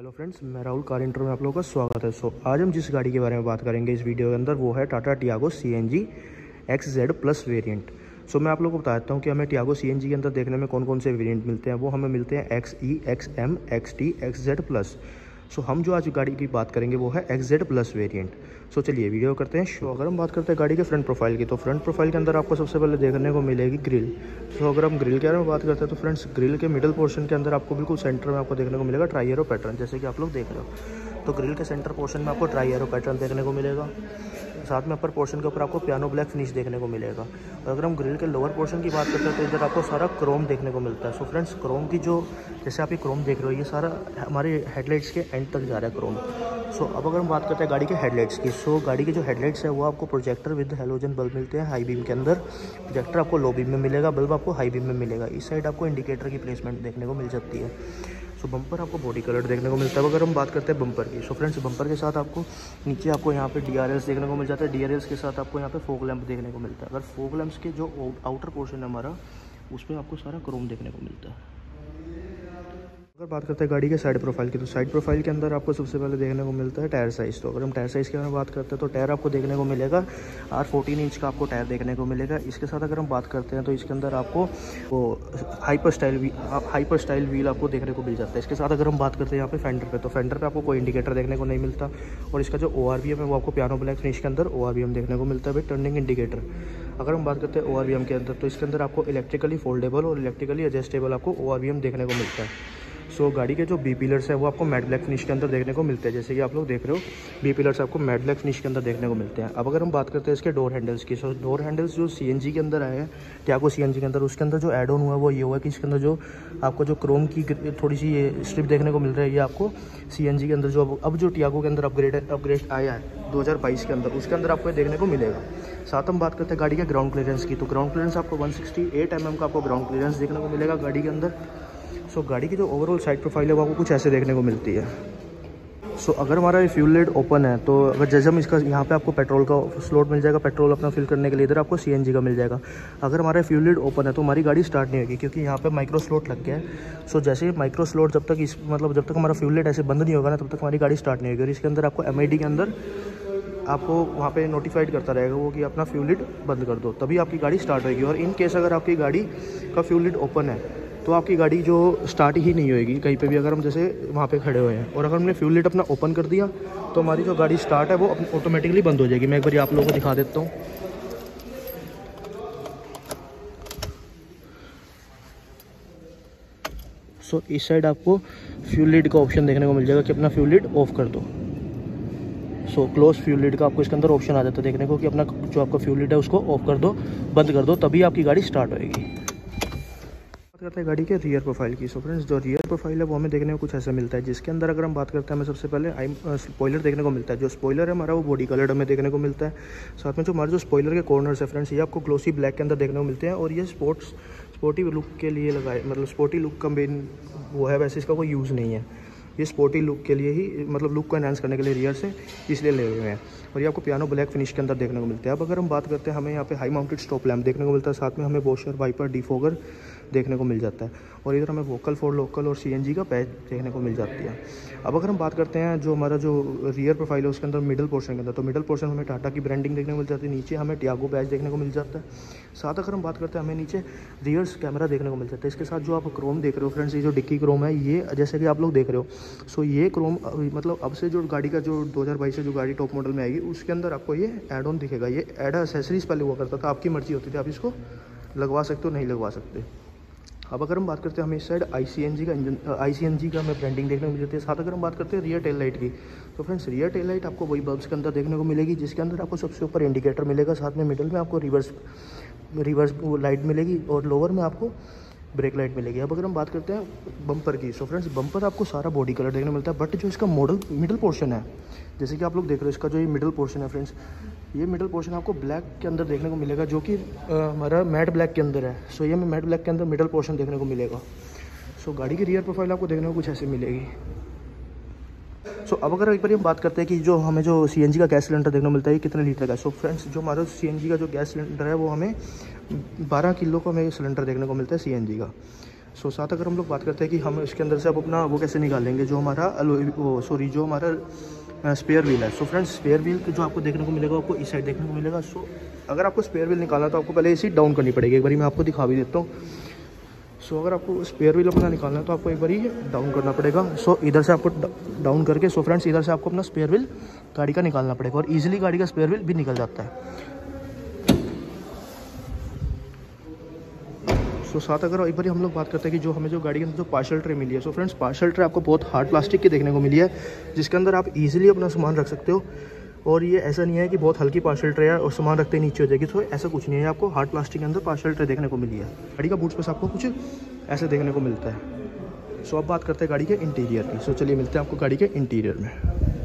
Hello friends, मैं Rahul car inter में आप लोगों का स्वागत है। आज हम जिस गाड़ी के बारे में बात करेंगे इस वीडियो के अंदर वो है Tata Tiago CNG XZ plus variant. मैं आप लोगों को बताता हूँ कि हमें टियागो CNG के अंदर देखने में कौन कौन से वेरिएंट मिलते हैं। वो हमें मिलते हैं XE, XM, XT, XZ plus. हम जो आज गाड़ी की बात करेंगे वो है XZ प्लस वेरिएंट। चलिए वीडियो करते हैं शो। अगर हम बात करते हैं गाड़ी के फ्रंट प्रोफाइल की, तो फ्रंट प्रोफाइल के अंदर आपको सबसे पहले देखने को मिलेगी ग्रिल। अगर हम ग्रिल के बारे में बात करते हैं तो फ्रेंड्स, ग्रिल के मिडिल पोर्शन के अंदर आपको बिल्कुल सेंटर में आपको देखने को मिलेगा ट्राई एरो पैटर्न, जैसे कि आप लोग देख रहे हो। तो ग्रिल के सेंटर पोर्शन में आपको ट्राई एरो पैटर्न देखने को मिलेगा। साथ में अपर पोर्शन के ऊपर आपको पियानो ब्लैक फिनिश देखने को मिलेगा। और अगर हम ग्रिल के लोअर पोर्शन की बात करते हैं तो इधर आपको सारा क्रोम देखने को मिलता है। फ्रेंड्स, क्रोम की जो जैसे आप ये क्रोम देख रहे हो, ये सारा हमारे हेडलाइट्स के एंड तक जा रहा है क्रोम। अब अगर हम बात करते हैं गाड़ी के हेडलाइट्स की, गाड़ी के जो हेडलाइट्स है वो आपको प्रोजेक्टर विद हेलोजन बल्ब मिलते हैं हाई बीम के अंदर। प्रोजेक्टर आपको लो बीम में मिलेगा, बल्ब आपको हाई बीम में मिलेगा। इस साइड आपको इंडिकेटर की प्लेसमेंट देखने को मिल सकती है। बम्पर आपको बॉडी कलर देखने को मिलता है। अगर हम बात करते हैं बम्पर की, फ्रेंड्स, बम्पर के साथ आपको नीचे आपको यहाँ पे DRLs देखने को मिल जाता है। DRLs के साथ आपको यहाँ पे फोक लैंप देखने को मिलता है। अगर फोक लैंप्स के जो आउटर पोर्शन है हमारा, उस पर आपको सारा क्रोम देखने को मिलता है। अगर बात करते हैं गाड़ी के साइड प्रोफाइल की, तो साइड प्रोफाइल के अंदर आपको सबसे पहले देखने को मिलता है टायर साइज़। अगर हम टायर साइज़ के बारे में बात करते हैं तो टायर आपको देखने को मिलेगा R14 इंच का आपको टायर देखने को मिलेगा। इसके साथ अगर हम बात करते हैं तो इसके अंदर आपको वो हाइपर स्टाइल व्हील आपको देखने को मिल जाता है। इसके साथ अगर हम बात करते हैं यहाँ पे फेंडर पे, तो फेंडर पे आपको कोई इंडिकेटर देखने को नहीं मिलता। और इसका जो ORVM है वो आपको पियानो ब्लैक फिनिश के अंदर ORVM देखने को मिलता है विद टर्निंग इंडिकेटर। अगर हम बात करते हैं ORVM के अंदर, तो इसके अंदर आपको इलेक्ट्रिकली फोल्डेबल और इलेक्ट्रिकली एडजस्टेबल आपको ORVM देखने को मिलता है। गाड़ी के जो B पिलर्स है वो आपको मैट ब्लैक फिनिश के अंदर देखने को मिलते हैं, जैसे कि आप लोग देख रहे हो B पिलर्स आपको मैट ब्लैक फिनिश के अंदर देखने को मिलते हैं। अब अगर हम बात करते हैं इसके डोर हैंडल्स की, डोर हैंडल्स जो CNG के अंदर आए हैं, टियागो CNG के अंदर, उसके अंदर जो एड ऑन हुआ है वो ये हुआ है कि इसके अंदर जो आपको जो क्रोम की थोड़ी सी ये स्ट्रिप देखने को मिल रहा है, ये आपको CNG के अंदर जो अब जो टियागो के अंदर अपग्रेड आया है 2022 के अंदर, उसके अंदर आपको देखने को मिलेगा। साथ हम बात करते हैं गाड़ी के ग्राउंड क्लियरेंस की, तो ग्राउंड क्लियरेंस आपको 168 mm का आपको ग्राउंड क्लियरेंस देखने को मिलेगा गाड़ी के अंदर। गाड़ी की जो ओवरऑल साइड प्रोफाइल है वो आपको कुछ ऐसे देखने को मिलती है। अगर हमारा ये फ्यूल लिड ओपन है, तो अगर जैसे हम इसका यहाँ पे आपको पेट्रोल का स्लॉट मिल जाएगा, पेट्रोल अपना फिल करने के लिए। इधर आपको CNG का मिल जाएगा। अगर हमारा फ्यूल लिड ओपन है तो हमारी गाड़ी स्टार्ट नहीं होगी, क्योंकि यहाँ पे माइक्रो स्लॉट लग गया है। जैसे ही माइक्रो स्लॉट जब तक हमारा फ्यूल लिड ऐसे बंद नहीं होगा ना, तब तक हमारी गाड़ी स्टार्ट नहीं होगी। और इसके अंदर आपको MID के अंदर आपको वहाँ पे नोटिफाइड करता रहेगा वो कि अपना फ्यूल लिड बंद कर दो, तभी आपकी गाड़ी स्टार्ट होगी। और इन केस अगर आपकी गाड़ी का फ्यूल लिड ओपन है तो आपकी गाड़ी जो स्टार्ट ही नहीं होएगी कहीं पे भी, अगर हम जैसे वहाँ पे खड़े हुए हैं। और अगर हमने फ्यूल लिड अपना ओपन कर दिया तो हमारी जो गाड़ी स्टार्ट है वो ऑटोमेटिकली बंद हो जाएगी। मैं एक बार आप लोगों को दिखा देता हूँ। इस साइड आपको फ्यूल लिड का ऑप्शन देखने को मिल जाएगा कि अपना फ्यूल लिड ऑफ कर दो। क्लोज फ्यूल लिड का आपको इसके अंदर ऑप्शन आ जाता है देखने को कि अपना जो आपका फ्यूल लिड है उसको ऑफ कर दो, बंद कर दो, तभी आपकी गाड़ी स्टार्ट होएगी। बात करते हैं गाड़ी के रियर प्रोफाइल की। फ्रेंड्स, जो रियर प्रोफाइल है वो हमें देखने को कुछ ऐसा मिलता है, जिसके अंदर अगर हम बात करते हैं हमें सबसे पहले स्पॉइलर देखने को मिलता है। जो स्पॉइलर है हमारा वो बॉडी कलर हमें देखने को मिलता है। साथ में जो हमारे जो स्पॉइलर के कॉर्नर्स है फ्रेंड्स, ये आपको ग्लोसी ब्लैक के अंदर देखने को मिलते हैं। और ये स्पोर्टी लुक के लिए लगाए, मतलब स्पोर्टी लुक का मेन वो है, वैसे इसका कोई यूज़ नहीं है। ये स्पोर्टी लुक के लिए ही, मतलब लुक को एनहांस करने के लिए रियर से इसलिए ले हुए हैं। और ये आपको पियानो ब्लैक फिनिश के अंदर देखने को मिलता है। अब अगर हम बात करते हैं, हमें यहाँ पे हाई माउंटेड स्टॉप लैम्प देखने को मिलता है। साथ में हमें वॉशर, वाइपर, डिफोगर देखने को मिल जाता है। और इधर हमें वोकल फॉर लोकल और CNG का पैच देखने को मिल जाती है। अब अगर हम बात करते हैं जो हमारा जो रियर प्रोफाइल है उसके अंदर मिडिल पोर्शन के अंदर, तो मिडिल पोर्शन हमें टाटा की ब्रांडिंग देखने को मिल जाती है। नीचे हमें टियागो बैच देखने को मिल जाता है। साथ अगर हम बात करते हैं, हमें नीचे रियर्स कैमरा देखने को मिल जाता है। इसके साथ जो आप क्रोम देख रहे हो फ्रेंड्स, ये जो डिक्की क्रोम है, ये जैसे कि आप लोग देख रहे हो, ये क्रोम मतलब अब से जो गाड़ी का जो 2022 से जो गाड़ी टॉप मॉडल में आएगी उसके अंदर आपको ये एड ऑन दिखेगा। ये एड एसेसरीज पहले हुआ करता था, आपकी मर्जी होती थी, आप इसको लगवा सकते हो नहीं लगवा सकते। अब अगर हम बात करते हैं, हमें इस साइड ICNG का हमें ब्रांडिंग देखने को मिल जाती है। साथ अगर हम बात करते हैं रियर टेल लाइट की, तो फ्रेंड्स रियर टेल लाइट आपको वही बल्ब्स के अंदर देखने को मिलेगी, जिसके अंदर आपको सबसे ऊपर इंडिकेटर मिलेगा। साथ में मिडिल में आपको रिवर्स लाइट मिलेगी और लोअर में आपको ब्रेक लाइट मिलेगी। अब अगर हम बात करते हैं बम्पर की, फ्रेंड्स बम्पर आपको सारा बॉडी कलर देखने को मिलता है। बट जो इसका मिडिल पोर्शन है, जैसे कि आप लोग देख रहे हो, इसका जो ये मिडिल पोर्शन है फ्रेंड्स, ये मिडिल पोर्शन आपको ब्लैक के अंदर देखने को मिलेगा, जो कि हमारा मैट ब्लैक के अंदर है। ये हमें मैट ब्लैक के अंदर मिडिल पोर्शन देखने को मिलेगा। गाड़ी की रियर प्रोफाइल आपको देखने को कुछ ऐसे मिलेगी। अब अगर एक बार हम बात करते हैं कि जो हमें जो CNG का गैस सिलेंडर देखने को मिलता है ये कितने लीटर का है। फ्रेंड्स, जो हमारा CNG का जो गैस सिलेंडर है वो हमें 12 किलो का हमें सिलेंडर देखने को मिलता है CNG का। सो साथ अगर हम लोग बात करते हैं कि हम इसके अंदर से आप अपना वो कैसे निकालेंगे, जो हमारा जो हमारा स्पेयर व्हील है। सो फ्रेंड्स, स्पेयर व्हील जो आपको देखने को मिलेगा, आपको इस साइड देखने को मिलेगा। सो अगर आपको स्पेयर व्हील निकालना तो आपको पहले इसी डाउन करनी पड़ेगी। एक बार मैं आपको दिखा भी देता हूँ। सो अगर आपको स्पेयर व्हील अपना निकालना है तो आपको एक बार डाउन करना पड़ेगा। सो इधर से आपको डाउन करके, सो फ्रेंड्स इधर से आपको अपना स्पेयर व्हील गाड़ी का निकालना पड़ेगा, और ईजिली गाड़ी का स्पेयर व्हील भी निकल जाता है। सो साथ अगर एक बार हम लोग बात करते हैं कि जो हमें जो गाड़ी के अंदर जो पार्सल ट्रे मिली है। सो फ्रेंड्स, पार्सल ट्रे आपको बहुत हार्ड प्लास्टिक की देखने को मिली है, जिसके अंदर आप इजीली अपना सामान रख सकते हो। और ये ऐसा नहीं है कि बहुत हल्की पार्सल ट्रे है और सामान रखते ही नीचे हो जाएगी। तो ऐसा कुछ नहीं है, आपको हार्ड प्लास्टिक के अंदर पार्सल ट्रे देखने को मिली है। गाड़ी का बूट स्पेस आपको कुछ ऐसे देखने को मिलता है। सो अब बात करते हैं गाड़ी के इंटीरियर की। सो चलिए मिलते हैं आपको गाड़ी के इंटीरियर में।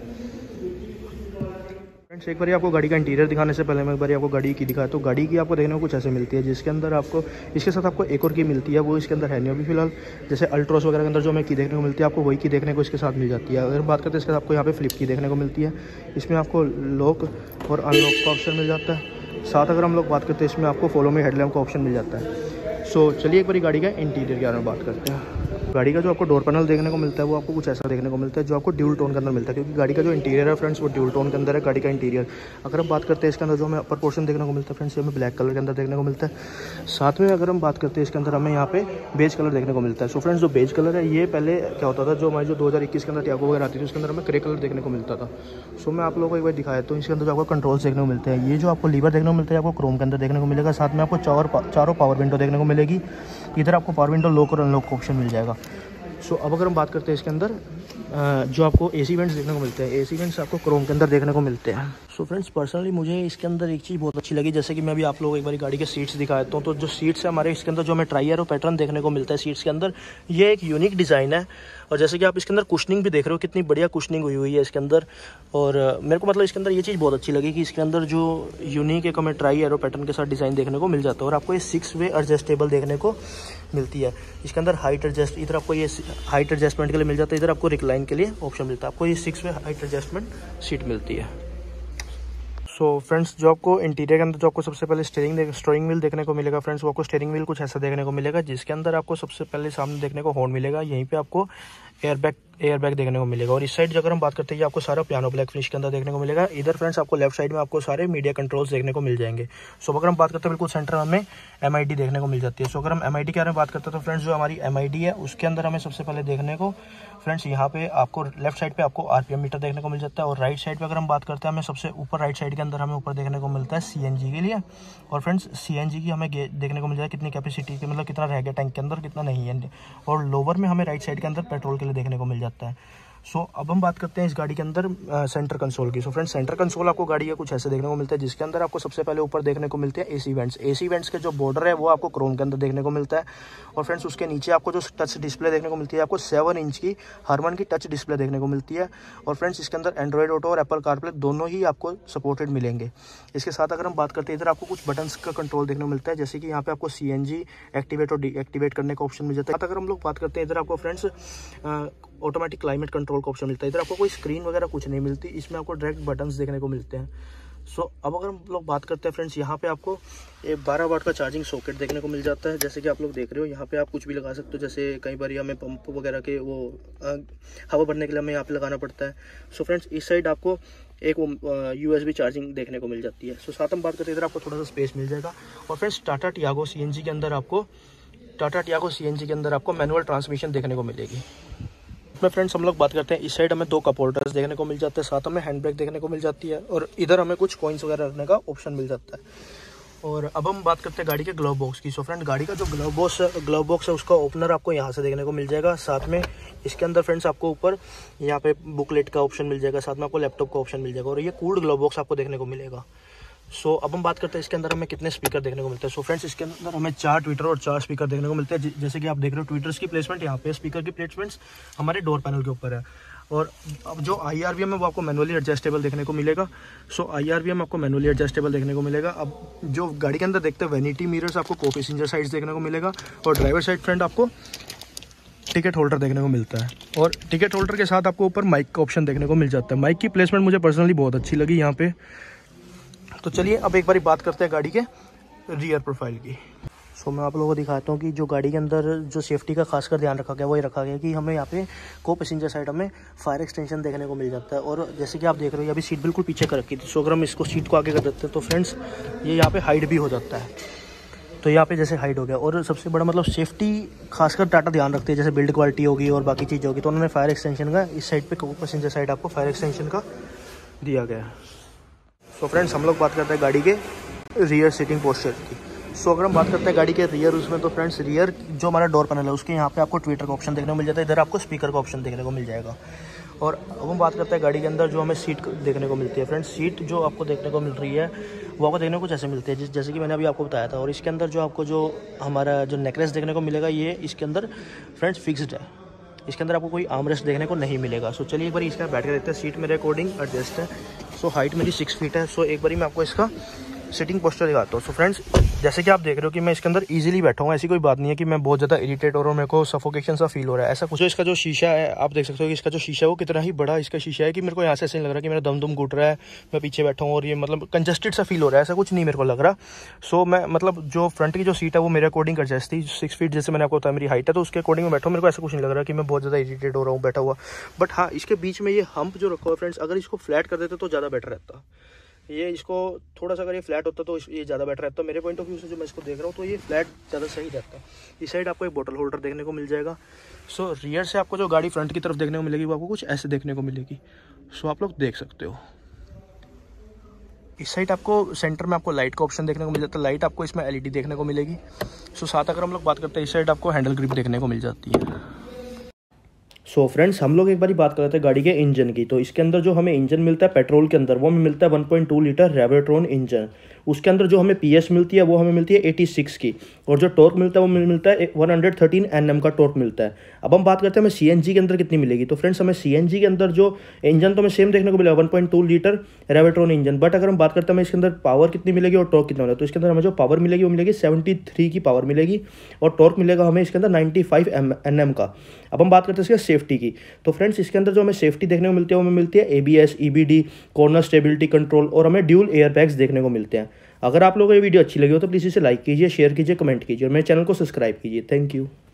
फ्रेंड्स, एक बार आपको गाड़ी का इंटीरियर दिखाने से पहले मैं एक बार आपको गाड़ी की दिखाया। तो गाड़ी की आपको देखने को कुछ ऐसे मिलती है, जिसके अंदर आपको इसके साथ आपको एक और की मिलती है, वो इसके अंदर है नहीं अभी फिलहाल। जैसे अल्ट्रोस वगैरह के अंदर जो हमें की देखने को मिलती है, आपको वही की देखने को इसके साथ मिल जाती है। अगर बात करते हैं इसके साथ आपको यहाँ पे फ्लिप की देखने को मिलती है। इसमें आपको लॉक और अनलॉक का ऑप्शन मिल जाता है। साथ अगर हम लोग बात करते हैं, इसमें आपको फॉलो में हेडलैम्प का ऑप्शन मिल जाता है। सो चलिए एक बार गाड़ी का इंटीरियर के बारे में बात करते हैं। गाड़ी का जो आपको डोर पैनल देखने को मिलता है, वो आपको कुछ ऐसा देखने को मिलता है, जो आपको ड्यूल टोन के अंदर मिलता है, क्योंकि गाड़ी का जो इंटीरियर है फ्रेंड्स, वो ड्यूल टोन के अंदर है गाड़ी का इंटीरियर। अगर हम बात करते हैं इसके अंदर जो हमें अपर पोर्शन देखने को मिलता है फ्रेंड्स, ये हमें ब्लैक कलर के अंदर देखने को मिलता है। साथ में अगर हम बात करते हैं इसके अंदर हमें यहाँ पे बेज कलर देखने को मिलता है। सो फ्रेंड्स, जो बेज कलर है, ये पहले क्या होता था, जो हमारी जो 2021 के अंदर टियागो वगैरह आती थी, उसके अंदर हमें ग्रे कलर देखने को मिलता था। सो मैं आप लोगों को एक बार दिखाया, तो इसके अंदर जो आपको कंट्रोल्स देखने को मिलते हैं, ये जो आपको लीवर देखने को मिलता है, आपको क्रोम के अंदर देखने को मिलेगा। साथ में आपको चारों पावर विंडो देखने को मिलेगी। इधर आपको पावर विंडो लॉक और अनलॉक का ऑप्शन मिल जाएगा। सो अब अगर हम बात करते हैं इसके अंदर जो आपको एसी वेंट्स देखने को मिलते हैं, एसी वेंट्स आपको क्रोम के अंदर देखने को मिलते हैं। सो फ्रेंड्स, पर्सनली मुझे इसके अंदर एक चीज़ बहुत अच्छी लगी, जैसे कि मैं अभी आप लोगों को एक बार गाड़ी के सीट्स दिखा देता हूँ। तो जो सीट्स है हमारे, इसके अंदर जो हमें ट्राई एरो पैटर्न देखने को मिलता है सीट्स के अंदर, ये एक यूनिक डिज़ाइन है। और जैसे कि आप इसके अंदर कुशनिंग भी देख रहे हो, कितनी बढ़िया कुशनिंग हुई है इसके अंदर। और मेरे को मतलब इसके अंदर ये चीज़ बहुत अच्छी लगी कि इसके अंदर जो यूनिक एक हमें ट्राई एरो पैटर्न के साथ डिज़ाइन देखने को मिल जाता है। और आपको ये 6 वे एडजस्टेबल देखने को मिलती है। इसके अंदर हाइट एडजस्ट, इधर आपको ये हाइट एडजस्टमेंट के लिए मिल जाता है, इधर आपको रिक्लाइन के लिए ऑप्शन मिलता है। आपको ये 6 वे हाइट एडजस्टमेंट सीट मिलती है। सो फ्रेंड्स, जो आपको इंटीरियर के अंदर जो आपको सबसे पहले स्टीयरिंग व्हील देखने को मिलेगा फ्रेंड्स, वो आपको स्टीयरिंग व्हील कुछ ऐसा देखने को मिलेगा, जिसके अंदर आपको सबसे पहले सामने देखने को हॉर्न मिलेगा। यहीं पे आपको एयरबैग देखने को मिलेगा। और इस साइड अगर हम बात करते हैं, आपको सारा पियानो ब्लैक फिनिश के अंदर देखने को मिलेगा। इधर फ्रेंड्स आपको लेफ्ट साइड में आपको सारे मीडिया कंट्रोल्स देखने को मिल जाएंगे। सो अगर हम बात करते हैं, बिल्कुल सेंटर में हमें MID देखने को मिल जाती है। सो अगर हम MID के बारे में बात करते हैं, तो फ्रेंड्स जो हमारी MID है, उसके अंदर हमें सबसे पहले देखने को फ्रेंड्स यहाँ पे आपको लेफ्ट साइड पे आपको RPM मीटर देखने को मिल जाता है। और राइट साइड पे अगर हम बात करते हैं, हमें सबसे ऊपर राइट साइड के अंदर हमें ऊपर देखने को मिलता है CNG के लिए। और फ्रेंड्स CNG की हमें देखने को मिल जाएगा कितनी कैपेसिटी की, मतलब कितना रह गया टैंक के अंदर, कितना नहीं है। और लोअर में हमें राइट साइड के अंदर पेट्रोल के लिए देखने को मिल जाता है। सो अब हम बात करते हैं इस गाड़ी के अंदर सेंटर कंसोल की। सो फ्रेंड्स, सेंटर कंसोल आपको गाड़ी का कुछ ऐसे देखने को मिलता है, जिसके अंदर आपको सबसे पहले ऊपर देखने को मिलते हैं AC वेंट्स के जो बॉर्डर है, वो आपको क्रोम के अंदर देखने को मिलता है। और फ्रेंड्स, उसके नीचे आपको जो टच डिस्प्ले देखने को मिलती है, आपको 7 इंच की हरमन की टच डिस्प्ले देखने को मिलती है। और फ्रेंड्स, इसके अंदर एंड्रॉइड ऑटो और एप्पल कारप्ले दोनों ही आपको सपोर्टेड मिलेंगे। इसके साथ अगर हम बात करते हैं, इधर आपको कुछ बटन्स का कंट्रोल देखने को मिलता है, जैसे कि यहाँ पे आपको CNG एक्टिवेट और डीएक्टिवेट करने का ऑप्शन मिल जाता है। अगर हम लोग बात करते हैं, इधर आपको फ्रेंड्स ऑटोमेटिक क्लाइमेट कंट्रोल का ऑप्शन मिलता है। इधर आपको कोई स्क्रीन वगैरह कुछ नहीं मिलती, इसमें आपको डायरेक्ट बटन्स देखने को मिलते हैं। सो अब अगर हम लोग बात करते हैं फ्रेंड्स, यहाँ पे आपको एक 12 वाट का चार्जिंग सॉकेट देखने को मिल जाता है। जैसे कि आप लोग देख रहे हो, यहाँ पे आप कुछ भी लगा सकते हो। जैसे कई बार हमें पंप वगैरह के वो हवा भरने के लिए हमें यहाँ पे लगाना पड़ता है। सो फ्रेंड्स, इस साइड आपको एक USB चार्जिंग देखने को मिल जाती है। सो साथ हम बात करते हैं, इधर आपको थोड़ा सा स्पेस मिल जाएगा। और फ्रेंड्स, टाटा टियागो CNG के अंदर आपको मैनुअल ट्रांसमिशन देखने को मिलेगी। में फ्रेंड्स हम लोग बात करते हैं, इस साइड हमें 2 कप होल्डर्स देखने को मिल जाते हैं, साथ हमें हैंड ब्रेक देखने को मिल जाती है। और इधर हमें कुछ कॉइन्स वगैरह रखने का ऑप्शन मिल जाता है। और अब हम बात करते हैं गाड़ी के ग्लव बॉक्स की। सो फ्रेंड, गाड़ी का जो ग्लव बॉक्स है, उसका ओपनर आपको यहाँ से देखने को मिल जाएगा। साथ में इसके अंदर फ्रेंड्स आपको ऊपर यहाँ पे बुकलेट का ऑप्शन मिल जाएगा, साथ में आपको लैपटॉप का ऑप्शन मिल जाएगा। और ये कूल्ड ग्लव बॉक्स आपको देखने को मिलेगा। सो अब हम बात करते हैं इसके अंदर हमें कितने स्पीकर देखने को मिलते हैं। सो फ्रेंड्स, इसके अंदर हमें 4 ट्विटर और 4 स्पीकर देखने को मिलते हैं। जैसे कि आप देख रहे हो, ट्विटर्स की प्लेसमेंट यहाँ पे, स्पीकर की प्लेसमेंट्स हमारे डोर पैनल के ऊपर है। और अब जो IRVM है, वो आपको मैनुअली एडजस्टेबल देखने को मिलेगा। सो IRVM आपको मैनुअली एडजस्टेबल देखने को मिलेगा। अब जो गाड़ी के अंदर देखते हैं, वैनिटी मिरर्स आपको को पैसेंजर साइड्स देखने को मिलेगा। और ड्राइवर साइड फ्रंट आपको टिकट होल्डर देखने को मिलता है। और टिकट होल्डर के साथ आपको ऊपर माइक का ऑप्शन देखने को मिल जाता है। माइक की प्लेसमेंट मुझे पर्सनली बहुत अच्छी लगी यहाँ पे। तो चलिए अब एक बारी बात करते हैं गाड़ी के रियर प्रोफाइल की। सो मैं आप लोगों को दिखाता हूँ कि जो गाड़ी के अंदर जो सेफ्टी का खासकर ध्यान रखा गया वही रखा गया कि हमें यहाँ पे को पैसेंजर साइड हमें फायर एक्सटेंशन देखने को मिल जाता है। और जैसे कि आप देख रहे हो अभी सीट बिल्कुल पीछे कर रखी थी, सो अगर हम इसको सीट को आगे कर देते हैं तो फ्रेंड्स ये यहाँ पे हाइड भी हो जाता है। तो यहाँ पे जैसे हाइड हो गया। और सबसे बड़ा मतलब सेफ्टी खासकर टाटा ध्यान रखती है, जैसे बिल्ड क्वालिटी होगी और बाकी चीज़ होगी, तो उन्होंने फायर एक्सटेंशन का इस साइड पे को पैसेंजर साइड आपको फायर एक्सटेंशन का दिया गया है। सो फ्रेंड्स हम लोग बात करते हैं गाड़ी के रियर सीटिंग पोस्चर की। सो अगर हम बात करते हैं गाड़ी के रियर उसमें, तो फ्रेंड्स रियर जो हमारा डोर पैनल है उसके यहाँ पे आपको ट्विटर का ऑप्शन देखने को मिल जाता है, इधर आपको स्पीकर का ऑप्शन देखने को मिल जाएगा। और अब हम बात करते हैं गाड़ी के अंदर जो हमें सीट देखने को मिलती है। फ्रेंड्स सीट जो आपको देखने को मिल रही है वो आपको देखने को कुछ ऐसे मिलती है जैसे कि मैंने अभी आपको बताया था। और इसके अंदर जो आपको जो हमारा जो नेकलेस देखने को मिलेगा ये इसके अंदर फ्रेंड्स फिक्स्ड है, इसके अंदर आपको कोई आर्मरेस्ट देखने को नहीं मिलेगा। सो चलिए एक बार इसका बैठ के देखते हैं। सीट मेरे अकॉर्डिंग एडजस्ट है। सो हाइट मेरी 6 फीट है। सो एक बार मैं आपको इसका सिटिंग पोस्चर दिखाता हूँ। सो फ्रेंड्स जैसे कि आप देख रहे हो कि मैं इसके अंदर इजीली बैठा हूँ, ऐसी कोई बात नहीं है कि मैं बहुत ज़्यादा इरिटेट हो रहा हूँ, मेरे को सफोकेशन सा फील हो रहा है, ऐसा कुछ। इसका जो शीशा है आप देख सकते हो कि इसका जो शीशा है वो कितना ही बड़ा इसका शीशा है कि मेरे को यहाँ से ऐसे नहीं लग रहा कि मेरा दम घुट रहा है, मैं पीछे बैठा हूँ और ये मतलब कंजस्टेड सा फील हो रहा है, ऐसा कुछ नहीं मेरे को लग रहा। सो मैं मतलब जो फ्रंट की जो सीट है वो मेरे अकॉर्डिंग एडजस्ट थी, 6 फीट जैसे मैंने आपको बताया मेरी हाइट है, तो उसके अकॉर्डिंग मैं बैठा हूँ, मेरे को ऐसा कुछ नहीं लग रहा कि मैं बहुत ज़्यादा इरिटेट हो रहा हूँ बैठा हुआ। बट हाँ इसके बीच में ये हम्प जो रखा हुआ है फ्रेंड्स, अगर इसको फ्लैट कर देते तो ज़्यादा बेटर रहता। ये इसको थोड़ा सा अगर ये फ्लैट होता तो ये ज़्यादा बेटर रहता। मेरे पॉइंट ऑफ व्यू से जो मैं इसको देख रहा हूँ तो ये फ्लैट ज़्यादा सही रहता। इस साइड आपको एक बोतल होल्डर देखने को मिल जाएगा। सो रियर से आपको जो गाड़ी फ्रंट की तरफ देखने को मिलेगी वो आपको कुछ ऐसे देखने को मिलेगी। सो आप लोग देख सकते हो इस साइड आपको सेंटर में आपको लाइट का ऑप्शन देखने को मिल जाता है, लाइट आपको इसमें एलईडी देखने को मिलेगी। सो साथ अगर हम लोग बात करते हैं इस साइड आपको हैंडल ग्रिप देखने को मिल जाती है। सो फ्रेंड्स हम लोग एक बार बात कर रहे थे गाड़ी के इंजन की। तो इसके अंदर जो हमें इंजन मिलता है पेट्रोल के अंदर वो हमें मिलता है 1.2 लीटर रेवोट्रॉन इंजन। उसके अंदर जो हमें पीएस मिलती है वो हमें मिलती है 86 की, और जो टॉर्क मिलता है वो मिलता है 113 एनएम का टॉर्क मिलता है। अब हम बात करते हैं हमें सीएनजी के अंदर कितनी मिलेगी। तो फ्रेंड्स हमें सीएनजी के अंदर जो इंजन तो हमें सेम देखने को मिलेगा 1.2 लीटर रेवोट्रॉन इंजन, बट अगर हम बात करते हैं हमें इसके अंदर पावर कितनी मिलेगी और टॉर्क कितना मिलेगा, तो इसके अंदर हमें जो पावर मिलेगी वो मिलेगी 73 की पावर मिलेगी, और टॉर्क मिलेगा हमें इसके अंदर 95 एनएम का। अब हम बात करते हैं इसके सेफ्टी की। तो फ्रेंड्स इसके अंदर जो हमें सेफ्टी देखने को मिलती है वो हमें मिलती है ABS, EBD, corner stability control, और हमें ड्यूल एयर बैग्स देखने को मिलते हैं। अगर आप लोगों को ये वीडियो अच्छी लगी हो तो प्लीज़ इसे लाइक कीजिए, शेयर कीजिए, कमेंट कीजिए और मेरे चैनल को सब्सक्राइब कीजिए। Thank you.